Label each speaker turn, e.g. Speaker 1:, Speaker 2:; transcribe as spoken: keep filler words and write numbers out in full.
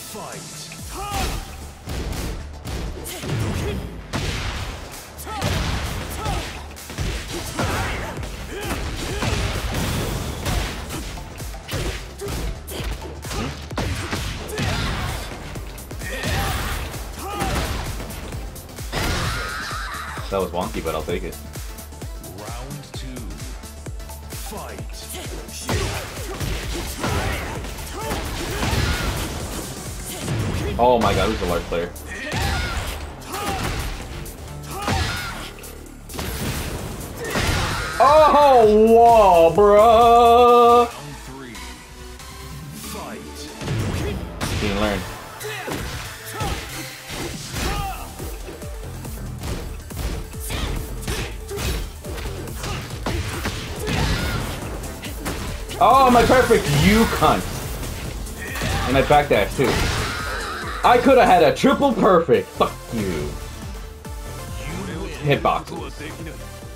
Speaker 1: That was wonky, but I'll take it.
Speaker 2: Round two. Fight.
Speaker 1: Oh my god, who's a large player? Oh, whoa, bruh!
Speaker 2: Round three. Fight.
Speaker 1: Didn't learn. Oh, my perfect, you cunt! And I backdash too. I could have had a triple perfect. Fuck you. Hitboxes.